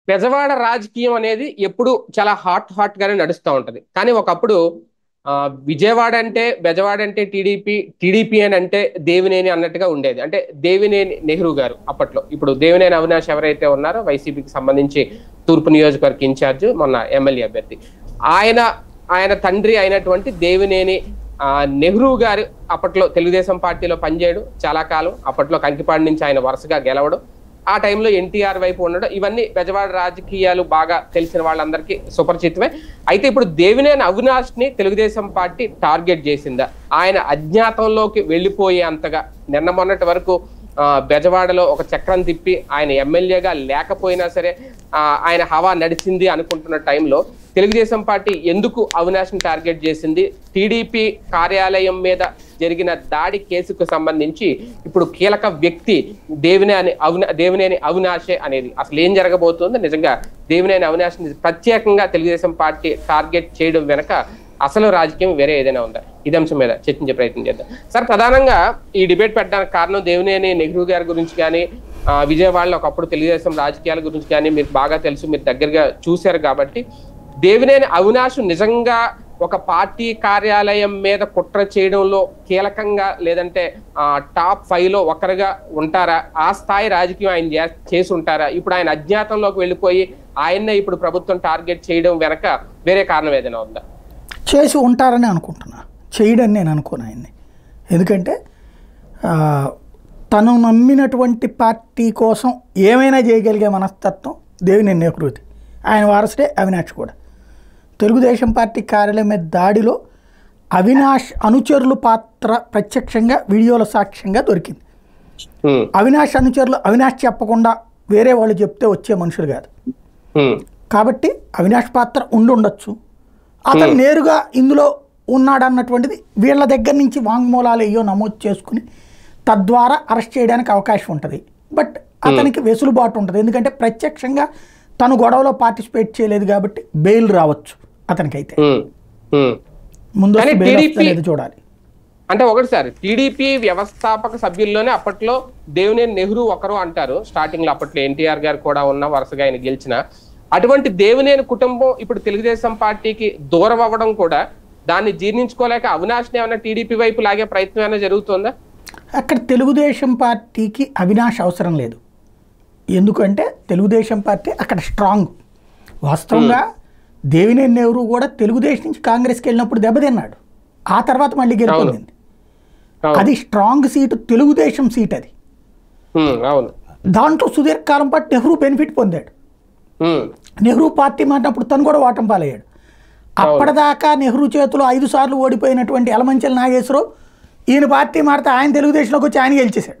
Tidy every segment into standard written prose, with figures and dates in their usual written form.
బెజవాడ రాజకీయం అనేది ఎప్పుడు చాలా హాట్ గానే నడుస్తూ ఉంటది. కానీ ఒకప్పుడు విజయవాడ అంటే బెజవాడ అంటే టీడీపీ అని అంటే దేవినేని అన్నట్టుగా ఉండేది. అంటే దేవినేని నెహ్రూ గారు అప్పట్లో. ఇప్పుడు దేవినేని అవినాష్ ఎవరైతే ఉన్నారో వైసీపీకి సంబంధించి తూర్పు నియోజకవర్గ ఇన్ఛార్జ్, మొన్న ఎమ్మెల్యే అభ్యర్థి, ఆయన తండ్రి అయినటువంటి దేవినేని నెహ్రూ గారు అప్పట్లో తెలుగుదేశం పార్టీలో పనిచేయడం చాలా కాలం. అప్పట్లో కంకిపాడు నుంచి ఆయన వరుసగా గెలవడం, ఆ టైంలో ఎన్టీఆర్ వైపు ఉండడం, ఇవన్నీ బెజవాడ రాజకీయాలు బాగా తెలిసిన వాళ్ళందరికీ సుపరిచితమే. అయితే ఇప్పుడు దేవినేని అవినాష్ ని తెలుగుదేశం పార్టీ టార్గెట్ చేసిందా? ఆయన అజ్ఞాతంలోకి వెళ్ళిపోయే అంతగా నిన్న మొన్నటి వరకు బెజవాడలో ఒక చక్రం తిప్పి ఆయన ఎమ్మెల్యేగా లేకపోయినా సరే ఆయన హవా నడిచింది అనుకుంటున్న టైంలో తెలుగుదేశం పార్టీ ఎందుకు అవినాష్ని టార్గెట్ చేసింది? టీడీపీ కార్యాలయం మీద జరిగిన దాడి కేసుకు సంబంధించి ఇప్పుడు కీలక వ్యక్తి దేవినేని అవినాషే అనేది అసలు ఏం జరగబోతుంది? నిజంగా దేవినేని అవినాష్ని ప్రత్యేకంగా తెలుగుదేశం పార్టీ టార్గెట్ చేయడం వెనక అసలు రాజకీయం వేరే ఏదైనా ఉందా? ఇది అంశం మీద చర్చించే ప్రయత్నం చేద్దాం. సార్, ప్రధానంగా ఈ డిబేట్ పెట్టడానికి కారణం దేవినేని నెహ్రూ గారి గురించి కానీ విజయవాడలో ఒకప్పుడు తెలుగుదేశం రాజకీయాల గురించి కానీ మీకు బాగా తెలుసు, మీరు దగ్గరగా చూశారు కాబట్టి, దేవినేని అవినాష్ నిజంగా ఒక పార్టీ కార్యాలయం మీద కుట్ర చేయడంలో కీలకంగా లేదంటే టాప్ 5లో ఒకరుగా ఉంటారా? ఆ స్థాయి రాజకీయం ఆయన చేసి ఉంటారా? ఇప్పుడు ఆయన అజ్ఞాతంలోకి వెళ్ళిపోయి ఆయన్నే ఇప్పుడు ప్రభుత్వం టార్గెట్ చేయడం వెనక వేరే కారణం ఏదైనా ఉందా? చేసి ఉంటారని అనుకుంటున్నా, చేయడని నేను అనుకోను ఆయన్ని. ఎందుకంటే తను నమ్మినటువంటి పార్టీ కోసం ఏమైనా చేయగలిగే మనస్తత్వం దేవినేని నెహ్రూది. ఆయన వారసుడే అవినాష్ కూడా. తెలుగుదేశం పార్టీ కార్యాలయం మీద దాడిలో అవినాష్ అనుచరుల పాత్ర ప్రత్యక్షంగా వీడియోల సాక్ష్యంగా దొరికింది. అవినాష్ అనుచరులు అవినాష్ చెప్పకుండా వేరే వాళ్ళు చెప్తే వచ్చే మనుషులు కాదు. కాబట్టి అవినాష్ పాత్ర ఉండొచ్చు, అతను నేరుగా ఇందులో ఉన్నాడన్నటువంటిది వీళ్ళ దగ్గర నుంచి వాంగ్మూలాలు అయ్యో నమోదు చేసుకుని తద్వారా అరెస్ట్ చేయడానికి అవకాశం ఉంటుంది. బట్ అతనికి వెసులుబాటు ఉంటుంది, ఎందుకంటే ప్రత్యక్షంగా తను గొడవలో పార్టిసిపేట్ చేయలేదు కాబట్టి బెయిల్ రావచ్చు అతనికైతే. ముందు చూడాలి. అంటే ఒకటిసారి టీడీపీ వ్యవస్థాపక సభ్యుల్లోనే అప్పట్లో దేవినేని నెహ్రూ ఒకరు అంటారు. స్టార్టింగ్ లో అప్పట్లో ఎన్టీఆర్ గారు కూడా ఉన్న, వరుసగా ఆయన గెలిచిన అటువంటి దేవినేని కుటుంబం ఇప్పుడు తెలుగుదేశం పార్టీకి దూరం అవ్వడం కూడా దాన్ని జీర్ణించుకోలేక అవినాష్ని ఏమైనా టీడీపీ వైపు లాగే ప్రయత్నం ఏమైనా జరుగుతుందా? అక్కడ తెలుగుదేశం పార్టీకి అవినాష్ అవసరం లేదు. ఎందుకంటే తెలుగుదేశం పార్టీ అక్కడ స్ట్రాంగ్. వాస్తవంగా దేవినేని నెహ్రూ కూడా తెలుగుదేశం నుంచి కాంగ్రెస్కి వెళ్ళినప్పుడు దెబ్బతిన్నాడు, ఆ తర్వాత మళ్ళీ గెలుపొందింది. అది స్ట్రాంగ్ సీటు, తెలుగుదేశం సీట్ అది. దాంట్లో సుదీర్ఘకాలం పాటు నెహ్రూ బెనిఫిట్ పొందాడు. నెహ్రూ పార్టీ మారినప్పుడు తను కూడా ఓటం పాలయ్యాడు. అప్పటిదాకా నెహ్రూ చేతిలో 5 సార్లు ఓడిపోయినటువంటి యలమంచిలి నాగేశ్వరరావు ఈయన పార్టీ మారితే ఆయన తెలుగుదేశంలోకి వచ్చి ఆయన గెలిచేశాడు.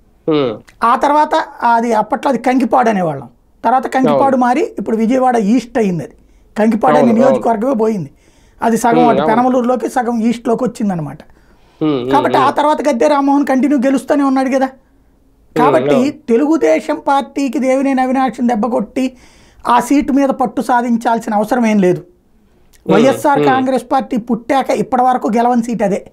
ఆ తర్వాత అప్పట్లో అది కంకిపాడు అనేవాళ్ళం, తర్వాత కంకిపాడు మారి ఇప్పుడు విజయవాడ ఈస్ట్ అయింది. అది కంకిపాడు అనే నియోజకవర్గమే పోయింది. అది సగం అటు పెనమలూరులోకి సగం ఈస్ట్లోకి వచ్చిందనమాట. కాబట్టి ఆ తర్వాత గద్దె రామ్మోహన్ కంటిన్యూ గెలుస్తూనే ఉన్నాడు కదా. కాబట్టి తెలుగుదేశం పార్టీకి దేవినేని అవినాష్ని దెబ్బకొట్టి ఆ సీటు మీద పట్టు సాధించాల్సిన అవసరం ఏం లేదు. వైఎస్ఆర్ కాంగ్రెస్ పార్టీ పుట్టాక ఇప్పటి వరకు గెలవని సీట్ అదే.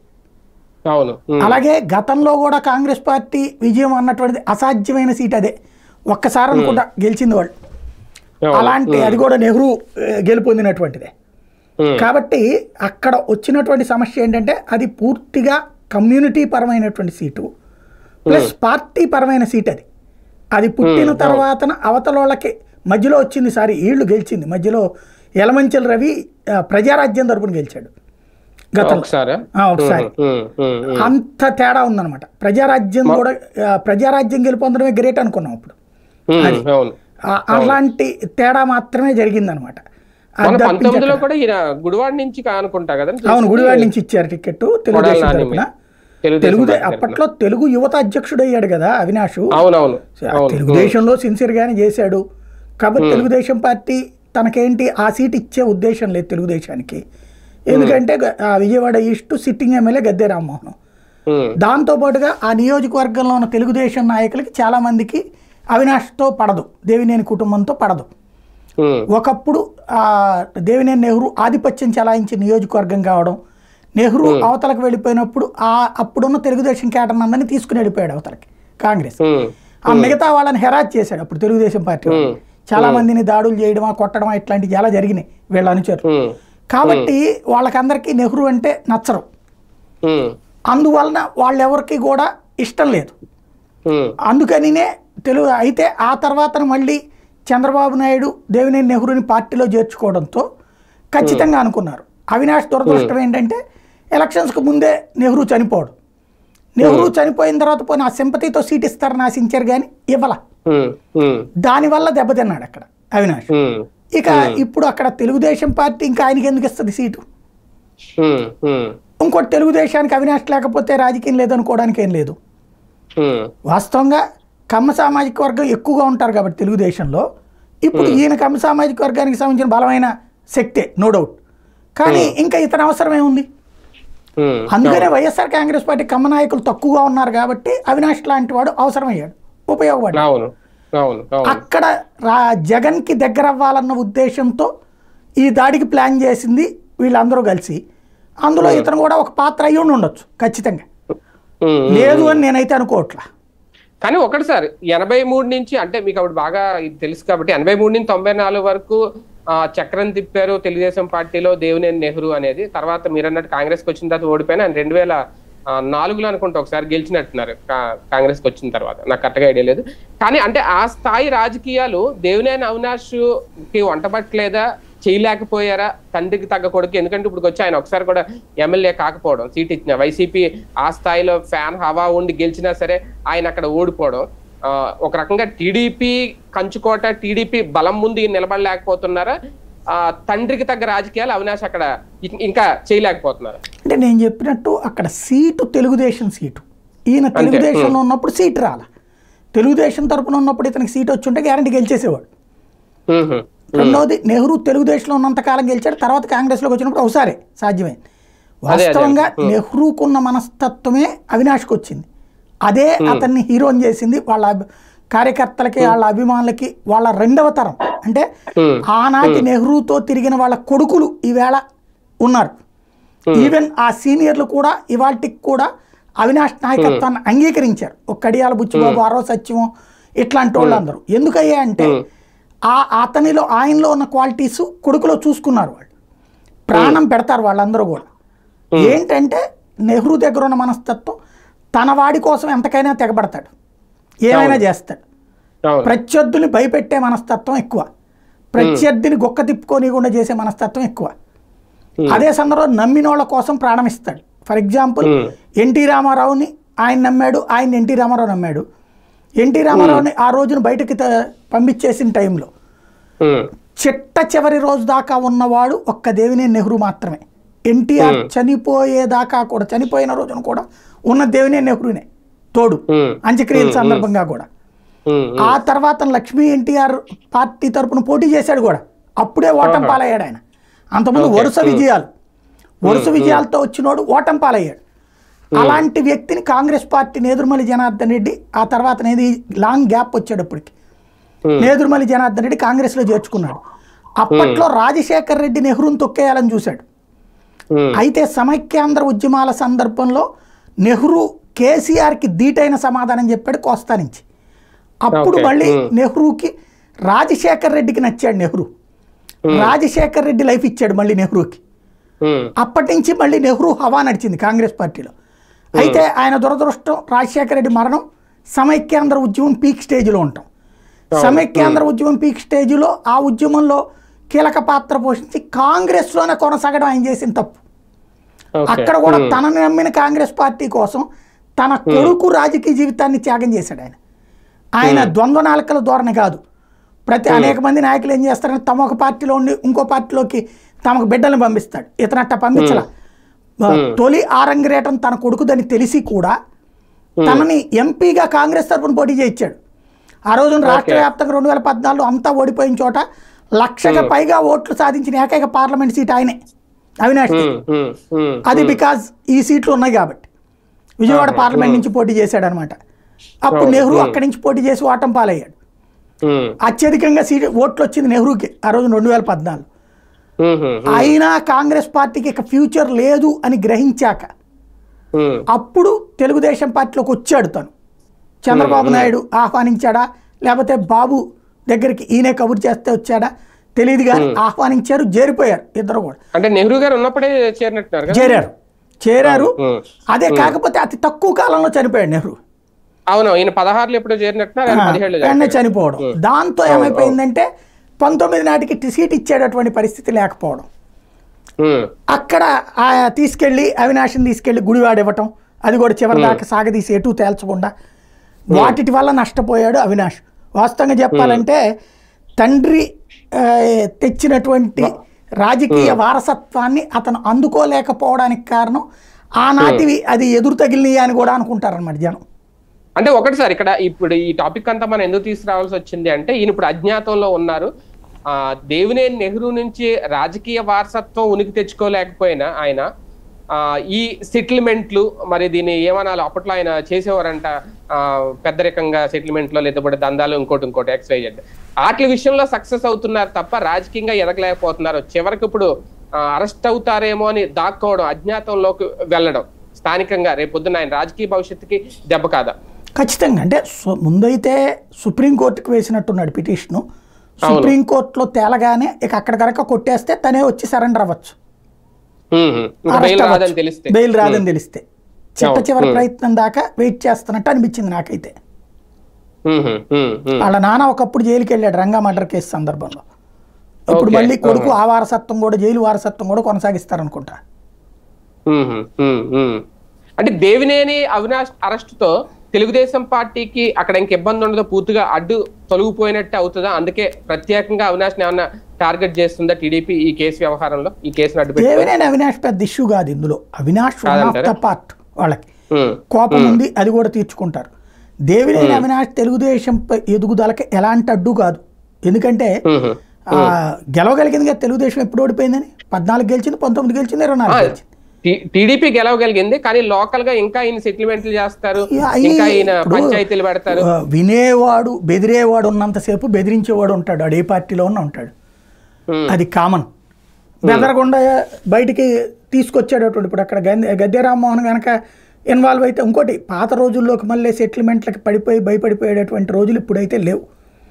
అలాగే గతంలో కూడా కాంగ్రెస్ పార్టీ విజయం అన్నటువంటిది అసాధ్యమైన సీట్ అదే. ఒక్కసారి అనుకుంటా గెలిచింది వాళ్ళు. అలాంటి అది కూడా నెహ్రూ గెలుపొందినటువంటిదే. కాబట్టి అక్కడ వచ్చినటువంటి సమస్య ఏంటంటే అది పూర్తిగా కమ్యూనిటీ పరమైనటువంటి సీటు ప్లస్ పార్టీ పరమైన సీట్. అది పుట్టిన తర్వాత అవతలోళ్ళకి మధ్యలో వచ్చింది. సారి వీళ్ళు గెలిచింది మధ్యలో యలమంచిలి రవి ప్రజారాజ్యం తరపున గెలిచాడు గతంలో ఒకసారి. అంత తేడా ఉందన్నమాట. ప్రజారాజ్యం కూడా ప్రజారాజ్యం గెలుపొందడమే గ్రేట్ అనుకున్నాం అప్పుడు. అది అలాంటి తేడా మాత్రమే జరిగిందనమాట. గుడివాడ నుంచి అవును, గుడివాడ నుంచి ఇచ్చారు టికెట్ తెలుగుదేశం తరపున. అప్పట్లో తెలుగు యువత అధ్యక్షుడు అయ్యాడు కదా అవినాష్. తెలుగుదేశంలో సిన్సియర్ గానే చేశాడు కాబట్టి తెలుగుదేశం పార్టీ తనకేంటి ఆ సీట్ ఇచ్చే ఉద్దేశం లేదు తెలుగుదేశానికి. ఎందుకంటే Vijayawada east sitting MLA Gadde Rammohan. దాంతోపాటుగా ఆ నియోజకవర్గంలో ఉన్న తెలుగుదేశం నాయకులకి చాలా మందికి అవినాష్తో పడదు, దేవినేని కుటుంబంతో పడదు. ఒకప్పుడు దేవినేని నెహ్రూ ఆధిపత్యం చెలాయించిన నియోజకవర్గం కావడం, నెహ్రూ అవతలకు వెళ్ళిపోయినప్పుడు అప్పుడున్న తెలుగుదేశం కేటర్ని అందరినీ తీసుకుని వెళ్ళిపోయాడు అవతలకి కాంగ్రెస్. ఆ మిగతా వాళ్ళని హెరాజ్ చేశాడు అప్పుడు తెలుగుదేశం పార్టీ. చాలా మందిని దాడులు చేయడమా కొట్టడమా ఇట్లాంటివి చాలా జరిగినాయి వీళ్ళ అనుచరులు. కాబట్టి వాళ్ళకందరికీ నెహ్రూ అంటే నచ్చరు, అందువలన వాళ్ళెవరికి కూడా ఇష్టం లేదు. అందుకనినే అయితే ఆ తర్వాత మళ్ళీ చంద్రబాబు నాయుడు దేవినేని నెహ్రూని పార్టీలో చేర్చుకోవడంతో ఖచ్చితంగా అనుకున్నారు. అవినాష్ దురదృష్టం ఏంటంటే ఎలక్షన్స్కి ముందే నెహ్రూ చనిపోవడం. నెహ్రూ చనిపోయిన తర్వాత పోయిన ఆ సింపతితో సీట్ ఇస్తారని ఆశించారు కానీ ఇవ్వాల. దానివల్ల దెబ్బతిన్నాడు అక్కడ అవినాష్. ఇక ఇప్పుడు అక్కడ తెలుగుదేశం పార్టీ ఇంకా ఆయనకి ఎందుకు ఇస్తుంది సీటు? ఇంకోటి తెలుగుదేశానికి అవినాష్ లేకపోతే రాజకీయం లేదనుకోవడానికి ఏం లేదు. వాస్తవంగా కమ్మ సామాజిక వర్గం ఎక్కువగా ఉంటారు కాబట్టి తెలుగుదేశంలో ఇప్పుడు ఈయన కమ్మ సామాజిక వర్గానికి సంబంధించిన బలమైన శక్తే, నో డౌట్. కానీ ఇంకా ఇతని అవసరం ఏముంది? అందుకనే వైఎస్ఆర్ కాంగ్రెస్ పార్టీ కమ్మ నాయకులు తక్కువగా ఉన్నారు కాబట్టి అవినాష్ లాంటి వాడు అవసరమయ్యాడు, ఉపయోగపడ్డాడు. అక్కడ జగన్కి దగ్గర అవ్వాలన్న ఉద్దేశంతో ఈ దాడికి ప్లాన్ చేసింది వీళ్ళందరూ కలిసి. అందులో ఇతను కూడా ఒక పాత్ర అయ్యి ఉండొచ్చు ఖచ్చితంగా, లేదు అని నేనైతే అనుకోవట్లా. కానీ ఒకటి సార్ 83 నుంచి అంటే మీకు అప్పుడు బాగా ఇది తెలుసు కాబట్టి 83 నుంచి 94 వరకు చక్రం తిప్పారు తెలుగుదేశం పార్టీలో దేవినేని నెహ్రూ అనేది. తర్వాత మీరు అన్నట్టు కాంగ్రెస్కి వచ్చిన తర్వాత ఓడిపోయినా 2004లో అనుకుంటే ఒకసారి గెలిచినట్టున్నారు కాంగ్రెస్కి వచ్చిన తర్వాత, నాకు కరెక్ట్గా ఐడియా లేదు. కానీ అంటే ఆ స్థాయి రాజకీయాలు దేవినేని అవినాష్కి వంటపట్టలేదా, చేయలేకపోయారా తండ్రికి తగ్గ కొడుకు? ఎందుకంటే ఇప్పుడు వచ్చి ఆయన ఒకసారి కూడా ఎమ్మెల్యే కాకపోవడం, సీట్ ఇచ్చిన వైసీపీ ఆ స్థాయిలో ఫ్యాన్ హవా ఉండి గెలిచినా సరే ఆయన అక్కడ ఓడిపోవడం, ఒక రకంగా టీడీపీ కంచుకోట, టీడీపీ బలం ముందు నిలబడలేకపోతున్నారా? తండ్రికి తగ్గ రాజకీయాలు అవినాష్ అక్కడ ఇంకా చేయలేకపోతున్నారు. అంటే నేను చెప్పినట్టు అక్కడ సీటు తెలుగుదేశం సీటు, ఈయన తెలుగుదేశంలో ఉన్నప్పుడు సీటు రాల. తెలుగుదేశం తరపున ఉన్నప్పుడు ఇతనికి సీట్ వచ్చి ఉంటే గ్యారంటీ గెలిచేసేవాడు. రెండవది నెహ్రూ తెలుగుదేశంలో ఉన్నంతకాలం గెలిచాడు, తర్వాత కాంగ్రెస్లోకి వచ్చినప్పుడు ఒకసారి సాధ్యమైంది. వాస్తవంగా నెహ్రూకున్న మనస్తత్వమే అవినాష్కి వచ్చింది, అదే అతన్ని హీరోని చేసింది. వాళ్ళ కార్యకర్తలకి, వాళ్ళ అభిమానులకి, వాళ్ళ రెండవ తరం అంటే ఆనాటి నెహ్రూతో తిరిగిన వాళ్ళ కొడుకులు ఈవేళ ఉన్నారు. ఈవెన్ ఆ సీనియర్లు కూడా ఇవాళకి కూడా అవినాష్ నాయకత్వాన్ని అంగీకరించారు. ఒక కడియాల బుచ్చిబాబు, ఆరో సత్యం, ఇట్లాంటి వాళ్ళు అందరూ. ఎందుకయ్యా అంటే అతనిలో ఆయనలో ఉన్న క్వాలిటీస్ కొడుకులో చూసుకున్నారు. వాళ్ళు ప్రాణం పెడతారు వాళ్ళందరూ కూడా. ఏంటంటే నెహ్రూ దగ్గర ఉన్న మనస్తత్వం, తన వాడి కోసం ఎంతకైనా తెగబడతాడు, ఏమైనా చేస్తాడు. ప్రత్యర్థుని భయపెట్టే మనస్తత్వం ఎక్కువ, ప్రత్యర్థిని గొక్క తిప్పుకోనికుండా చేసే మనస్తత్వం ఎక్కువ. అదే సందర్భంలో నమ్మినోళ్ళ కోసం ప్రాణం ఇస్తాడు. ఫర్ ఎగ్జాంపుల్ ఎన్టీ రామారావుని ఆయన నమ్మాడు, ఆయన ఎన్టీ రామారావు నమ్మాడు. ఎన్టీ రామారావుని ఆ రోజున బయటకి పంపించేసిన టైంలో చిట్ట చివరి రోజు దాకా ఉన్నవాడు ఒక్క దేవినేని నెహ్రూ మాత్రమే. ఎన్టీఆర్ చనిపోయేదాకా కూడా, చనిపోయిన రోజున కూడా ఉన్న దేవినేని నెహ్రూనే తోడు అంత్యక్రియల సందర్భంగా కూడా. ఆ తర్వాత లక్ష్మీ ఎన్టీఆర్ పార్టీ తరపున పోటీ చేశాడు కూడా, అప్పుడే ఓటం పాలయ్యాడు ఆయన. అంతకుముందు వరుస విజయాలతో వచ్చినోడు ఓటం పాలయ్యాడు. అలాంటి వ్యక్తిని కాంగ్రెస్ పార్టీ నేదురుమల్లి జనార్దన్ రెడ్డి, ఆ తర్వాత లాంగ్ గ్యాప్ వచ్చేటప్పటికి నేదురుమల్లి జనార్దన్ రెడ్డి కాంగ్రెస్లో చేర్చుకున్నాడు. అప్పట్లో రాజశేఖర్ రెడ్డి నెహ్రూని తొక్కేయాలని చూశాడు. అయితే సమైక్యాంధ్ర ఉద్యమాల సందర్భంలో నెహ్రూ కేసీఆర్కి ధీటైన సమాధానం చెప్పాడు కోస్తా నుంచి. అప్పుడు మళ్ళీ నెహ్రూకి రాజశేఖర్ రెడ్డికి నచ్చాడు నెహ్రూ. రాజశేఖర్ రెడ్డి లైఫ్ ఇచ్చాడు మళ్ళీ నెహ్రూకి. అప్పటి నుంచి మళ్ళీ నెహ్రూ హవా నడిచింది కాంగ్రెస్ పార్టీలో. అయితే ఆయన దురదృష్టం, రాజశేఖర రెడ్డి మరణం, సమైక్యాంధ్ర ఉద్యమం పీక్ స్టేజ్లో ఉంటాం. సమైక్యాంధ్ర ఉద్యమం పీక్ స్టేజ్లో ఆ ఉద్యమంలో కీలక పాత్ర పోషించి కాంగ్రెస్లోనే కొనసాగడం ఆయన చేసిన తప్పు. అక్కడ కూడా తనని నమ్మిన కాంగ్రెస్ పార్టీ కోసం తన కొడుకు రాజకీయ జీవితాన్ని త్యాగం చేశాడు ఆయన. ఆయన ద్వంద్వ నాలుకల ధోరణి కాదు. అనేక మంది నాయకులు ఏం చేస్తారంటే తమ ఒక పార్టీలో ఉండి ఇంకో పార్టీలోకి తమకు బిడ్డలను పంపిస్తాడు. ఇతనట్ట పంపించాల. తొలి ఆరంగరేటం తన కొడుకుదని తెలిసి కూడా తనని ఎంపీగా కాంగ్రెస్ తరఫున పోటీ చేయించాడు. ఆ రోజున రాష్ట్ర వ్యాప్తంగా 2014 అంతా ఓడిపోయిన చోట 1,00,000కి పైగా ఓట్లు సాధించిన ఏకైక పార్లమెంట్ సీట్ ఆయనే, అవినాష్. అది బికాజ్ ఈ సీట్లు ఉన్నాయి కాబట్టి విజయవాడ పార్లమెంట్ నుంచి పోటీ చేశాడు అనమాట. అప్పుడు నెహ్రూ అక్కడి నుంచి పోటీ చేసి ఓటం పాలయ్యాడు. అత్యధికంగా ఓట్లు వచ్చింది నెహ్రూకి ఆ రోజు 2014. అయినా కాంగ్రెస్ పార్టీకి ఇక ఫ్యూచర్ లేదు అని గ్రహించాక అప్పుడు తెలుగుదేశం పార్టీలోకి వచ్చాడు తను. చంద్రబాబు నాయుడు ఆహ్వానించాడా, లేకపోతే బాబు దగ్గరికి ఈయనే కబురు చేస్తే వచ్చాడా తెలియదు కానీ ఆహ్వానించారు, చేరిపోయారు ఇద్దరు కూడా. అంటే నెహ్రూ గారు ఉన్నప్పుడే చేరినట్టున్నారు, చేరారు. అదే కాకపోతే అతి తక్కువ కాలంలో చనిపోయాడు నెహ్రూ. అవును, ఈయన 16లో ఎప్పుడో చేరినట్టున్నారు, చనిపోవడం. దాంతో ఏమైపోయిందంటే 19 నాటికి సీట్ ఇచ్చేటటువంటి పరిస్థితి లేకపోవడం. అక్కడ తీసుకెళ్లి అవినాష్ని తీసుకెళ్లి గుడివాడ ఇవ్వటం, అది కూడా చివరి దాకా సాగదీసి ఎటు తేల్చకుండా వాటి వల్ల నష్టపోయాడు అవినాష్. వాస్తవంగా చెప్పాలంటే తండ్రి తెచ్చినటువంటి రాజకీయ వారసత్వాన్ని అతను అందుకోలేకపోవడానికి కారణం ఆనాటివి అది ఎదురు తగిలినాయి అని కూడా అనుకుంటారన్నమాట జనం. అంటే ఒకటి సార్, ఇక్కడ ఇప్పుడు ఈ టాపిక్ అంతా మనం ఎందుకు తీసుకురావాల్సి వచ్చింది అంటే, ఈయన ఇప్పుడు అజ్ఞాతంలో ఉన్నారు. దేవినేని నెహ్రూ నుంచి రాజకీయ వారసత్వం ఉనికి తెచ్చుకోలేకపోయినా ఆయన ఈ సెటిల్మెంట్లు, మరి దీన్ని ఏమనాలి, అప్పట్లో ఆయన చేసేవారంట పెద్దరికంగా సెటిల్మెంట్లో, లేకపోతే దందాలు, ఇంకోటి XYZ వాటి విషయంలో సక్సెస్ అవుతున్నారు తప్ప రాజకీయంగా ఎదగలేకపోతున్నారు. చివరికి ఇప్పుడు అరెస్ట్ అవుతారేమో అని దాక్కోవడం, అజ్ఞాతంలోకి వెళ్ళడం, స్థానికంగా రేపొద్దున ఆయన రాజకీయ భవిష్యత్తుకి దెబ్బ కాదా? ఖచ్చితంగా. అంటే ముందైతే సుప్రీంకోర్టుకు వేసినట్టున్నాడు పిటిషను. సుప్రీంకోర్టులో తేలగానే ఇక అక్కడికరక కొట్టేస్తే తనే వచ్చి సరెండర్ అవ్వచ్చు, బెయిల్ రాదని తెలిస్తే. చివరి ప్రయత్నం దాకా వెయిట్ చేస్తున్నట్టు అనిపించింది నాకైతే. వాళ్ళ నాన్న ఒకప్పుడు జైలుకి వెళ్ళాడు రంగా మర్డర్ కేసు సందర్భంలో. ఇప్పుడు మళ్ళీ కొడుకు ఆ వారసత్వం కూడా, జైలు వారసత్వం కూడా కొనసాగిస్తారనుకుంటా. అంటే దేవినేని అవినాష్ అరెస్ట్ తో తెలుగుదేశం పార్టీకి అక్కడ ఇంక ఇబ్బంది ఉండదు, పూర్తిగా అడ్డు తొలగిపోయినట్టు అవుతుందా? అందుకే ప్రత్యేకంగా అవినాష్ ఏమన్నా టార్గెట్ చేస్తుందా టీడీపీ ఈ కేసు వ్యవహారంలో? ఈ కేసును అడ్డు దేవినేని అవినాష్ పెద్ద ఇష్యూ కాదు ఇందులో. అవినాష్ పార్ట్, వాళ్ళకి కోపం ఉంది, అది కూడా తీర్చుకుంటారు. దేవినేని అవినాష్ తెలుగుదేశం ఎదుగుదలకి ఎలాంటి అడ్డు కాదు. ఎందుకంటే గెలవగలిగింది కదా తెలుగుదేశం. ఎప్పుడు ఓడిపోయిందని 14 గెలిచింది, 19 గెలిచింది, 24 గెలిచింది. టీడీపీ గెలవగలిగింది, కానీ లోకల్ గా ఇంకా ఈయన సెటిల్మెంట్లు చేస్తారు, ఇంకా ఈయన పంచాయతీలు పెడతారు. వినేవాడు బెదిరేవాడు ఉన్నంతసేపు బెదిరించేవాడు ఉంటాడు, అడే పార్టీలో ఉన్న ఉంటాడు, అది కామన్. బెదరకుండా బయటికి తీసుకొచ్చేటటువంటి ఇప్పుడు అక్కడ గద్దె రామ్మోహన్ కనుక ఇన్వాల్వ్ అయితే, ఇంకోటి పాత రోజుల్లోకి మళ్ళీ సెటిల్మెంట్లకి పడిపోయి భయపడిపోయేటటువంటి రోజులు ఇప్పుడైతే లేవు.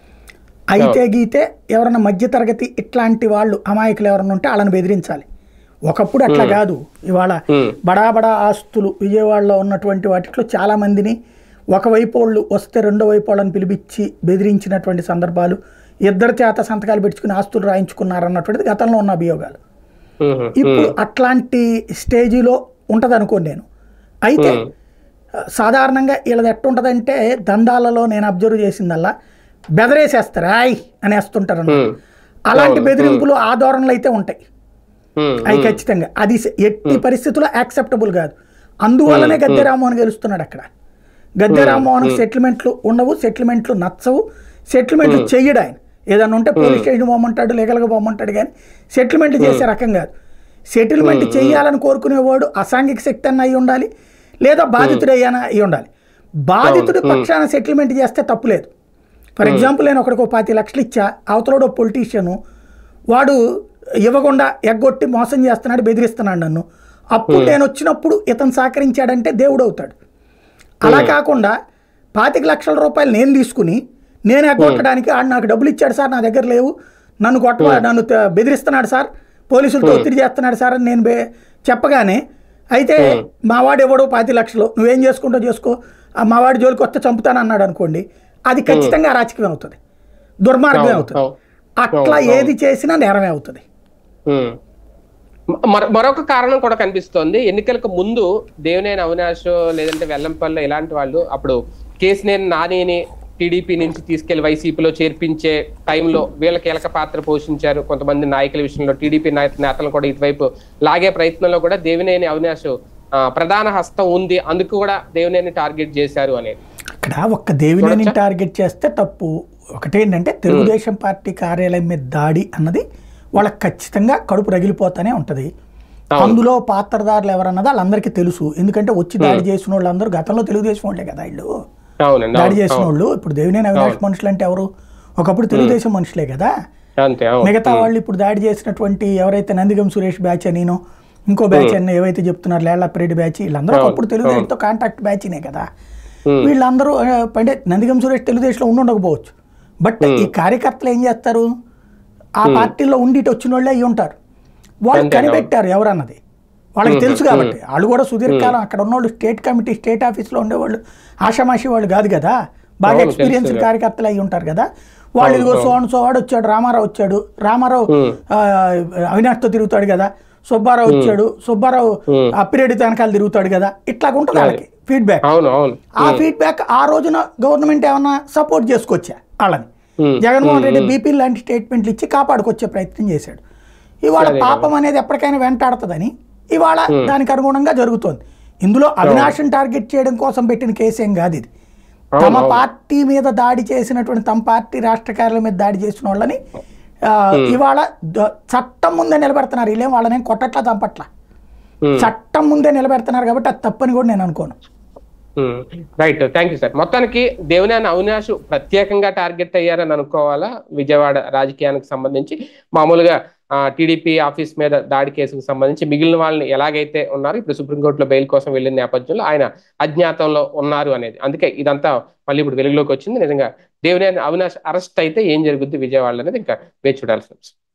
అయితే గీతే ఎవరన్నా మధ్యతరగతి ఇట్లాంటి వాళ్ళు అమాయకులు ఎవరన్నా ఉంటే వాళ్ళని బెదిరించాలి. ఒకప్పుడు అట్లా కాదు. ఇవాళ బడా ఆస్తులు విజయవాడలో ఉన్నటువంటి వాటిలో చాలా మందిని ఒకవైపు వాళ్ళు వస్తే రెండో వైపు వాళ్ళని పిలిపించి బెదిరించినటువంటి సందర్భాలు, ఇద్దరి చేత సంతకాలు పెట్టుకుని ఆస్తులు రాయించుకున్నారన్నటువంటిది గతంలో ఉన్న అభియోగాలు. ఇప్పుడు అట్లాంటి స్టేజీలో ఉంటుంది అనుకోండి నేను. అయితే సాధారణంగా వీళ్ళది ఎట్టుంటుందంటే, దందాలలో నేను అబ్జర్వ్ చేసిందల్లా బెదరేసేస్తారు, ఆయ్ అనేస్తుంటారు అన్నమాట. అలాంటి బెదిరింపులు ఆ ధోరణులు అయితే ఉంటాయి. అవి ఖచ్చితంగా అది ఎట్టి పరిస్థితుల్లో యాక్సెప్టబుల్ కాదు. అందువల్లనే గద్దె రామ్మోహన్ గెలుస్తున్నాడు అక్కడ. గద్దె రామ్మోహన్ సెటిల్మెంట్లు ఉండవు, సెటిల్మెంట్లు నచ్చవు, సెటిల్మెంట్లు చెయ్యడు ఆయన. ఏదన్నా ఉంటే పోలీస్ స్టేషన్ పోమంటాడు, లీగల్గా పోమంటాడు, కానీ సెటిల్మెంట్ చేసే రకం కాదు. సెటిల్మెంట్ చేయాలని కోరుకునేవాడు అసాంఘిక శక్తి అన్న అయి ఉండాలి, లేదా బాధితుడు అయ్యాన అయి ఉండాలి. బాధితుడి పక్షాన సెటిల్మెంట్ చేస్తే తప్పులేదు. ఫర్ ఎగ్జాంపుల్, నేను ఒకడికి 25 లక్షలు ఇచ్చా, అవతలోడు పొలిటీషియను, వాడు ఇవ్వకుండా ఎగ్గొట్టి మోసం చేస్తున్నాడు, బెదిరిస్తున్నాడు నన్ను. అప్పుడు నేను వచ్చినప్పుడు ఇతను సహకరించాడంటే దేవుడు అవుతాడు. అలా కాకుండా 25 లక్షల రూపాయలు నేను తీసుకుని నేను ఎగ్గొట్టడానికి ఆడు నాకు డబ్బులు ఇచ్చాడు సార్, నా దగ్గర లేవు, నన్ను నన్ను బెదిరిస్తున్నాడు సార్, పోలీసులతో ఒత్తిడి చేస్తున్నాడు సార్ అని నేను చెప్పగానే, అయితే మావాడు ఎవడో 25 లక్షలు నువ్వేం చేసుకుంటో చేసుకో, మావాడి జోలికి వస్తే చంపుతాను అన్నాడు అనుకోండి, అది ఖచ్చితంగా రాజకీయం అవుతుంది, దుర్మార్గమే అవుతుంది. అట్లా ఏది చేసినా నేరమే అవుతుంది. మరొక కారణం కూడా కనిపిస్తోంది. ఎన్నికలకు ముందు దేవినేని అవినాష్ లేదంటే వెల్లంపల్లి ఇలాంటి వాళ్ళు అప్పుడు కేసినేని నానిని టీడీపీ నుంచి తీసుకెళ్లి వైసీపీలో చేర్పించే టైంలో వీళ్ళ కీలక పాత్ర పోషించారు. కొంతమంది నాయకుల విషయంలో టీడీపీ నేతలను కూడా ఇటువైపు లాగే ప్రయత్నంలో కూడా దేవినేని అవినాష్ ప్రధాన హస్తం ఉంది, అందుకు కూడా దేవినేని టార్గెట్ చేశారు అనేది. ఇక్కడ ఒక్క దేవినేని టార్గెట్ చేస్తే తప్పు. ఒకటేంటంటే తెలుగుదేశం పార్టీ కార్యాలయం మీద దాడి అన్నది వాళ్ళకి ఖచ్చితంగా కడుపు రగిలిపోతానే ఉంటుంది. అందులో పాత్రదారులు ఎవరన్నది వాళ్ళందరికీ తెలుసు. ఎందుకంటే వచ్చి దాడి చేసిన వాళ్ళందరూ గతంలో తెలుగుదేశం వాళ్ళే కదా వీళ్ళు దాడి చేసిన వాళ్ళు. ఇప్పుడు దేవినేని అవినాష్ మనుషులు అంటే ఎవరు? ఒకప్పుడు తెలుగుదేశం మనుషులే కదా. మిగతా వాళ్ళు ఇప్పుడు దాడి చేసినటువంటి ఎవరైతే నందిగం సురేష్ బ్యాచ్ అనినో ఇంకో బ్యాచ్ అని ఏవైతే చెప్తున్నారు లేళ్లప్పిరెడ్డి బ్యాచ్, వీళ్ళందరూ ఒకప్పుడు తెలుగుదేశంతో కాంటాక్ట్ బ్యాచ్నే కదా. వీళ్ళందరూ అంటే నందిగం సురేష్ తెలుగుదేశంలో ఉండకపోవచ్చు, బట్ ఈ కార్యకర్తలు ఏం చేస్తారు, ఆ పార్టీలో ఉండి వచ్చిన వాళ్ళే అయ్యి ఉంటారు. వాళ్ళు కనిపెట్టారు ఎవరన్నది వాళ్ళకి తెలుసు కాబట్టి. వాళ్ళు కూడా సుదీర్ఘకాలం అక్కడ ఉన్నవాళ్ళు స్టేట్ కమిటీ స్టేట్ ఆఫీస్లో ఉండేవాళ్ళు ఆషామాషి వాళ్ళు కాదు కదా, బాగా ఎక్స్పీరియన్స్ కార్యకర్తలు అయి ఉంటారు కదా. వాళ్ళు ఇదిగో సో వాడు వచ్చాడు, రామారావు వచ్చాడు, రామారావు అవినాష్తో తిరుగుతాడు కదా, సుబ్బారావు వచ్చాడు, సుబ్బారావు అప్పిరెడ్డి వెనకాల తిరుగుతాడు కదా, ఇట్లా ఉంటుంది వాళ్ళకి ఫీడ్బ్యాక్. ఆ ఫీడ్బ్యాక్ ఆ రోజున గవర్నమెంట్ ఏమన్నా సపోర్ట్ చేసుకొచ్చా వాళ్ళని. జగన్మోహన్ రెడ్డి బీపీ లాంటి స్టేట్మెంట్లు ఇచ్చి కాపాడుకొచ్చే ప్రయత్నం చేశాడు. ఇవాళ పాపం అనేది ఎప్పటికైనా వెంటాడుతుందని ఇవాళ దానికి అనుగుణంగా జరుగుతోంది. ఇందులో అవినాష్ని టార్గెట్ చేయడం కోసం పెట్టిన కేసు ఏం కాదు ఇది. తమ పార్టీ మీద దాడి చేసినటువంటి, తమ పార్టీ రాష్ట్ర కార్యాలయం మీద దాడి చేసిన వాళ్ళని ఇవాళ చట్టం ముందే నిలబెడుతున్నారు. వీళ్ళేం వాళ్ళనేం కొట్టట్ల చంపట్ల, చట్టం ముందే నిలబెడుతున్నారు కాబట్టి అది తప్పని కూడా నేను అనుకోను. Right, thank you sir. మొత్తానికి దేవినేని అవినాష్ ప్రత్యేకంగా టార్గెట్ అయ్యారని అనుకోవాలా విజయవాడ రాజకీయానికి సంబంధించి? మామూలుగా టీడీపీ ఆఫీస్ మీద దాడి కేసుకు సంబంధించి మిగిలిన వాళ్ళని ఎలాగైతే ఉన్నారు ఇప్పుడు సుప్రీంకోర్టులో బెయిల్ కోసం వెళ్ళిన నేపథ్యంలో ఆయన అజ్ఞాతంలో ఉన్నారు అనేది, అందుకే ఇదంతా మళ్ళీ ఇప్పుడు వెలుగులోకి వచ్చింది. నిజంగా దేవినేని అవినాష్ అరెస్ట్ అయితే ఏం జరుగుద్ది విజయవాడలో అనేది ఇంకా వేచి చూడాల్సి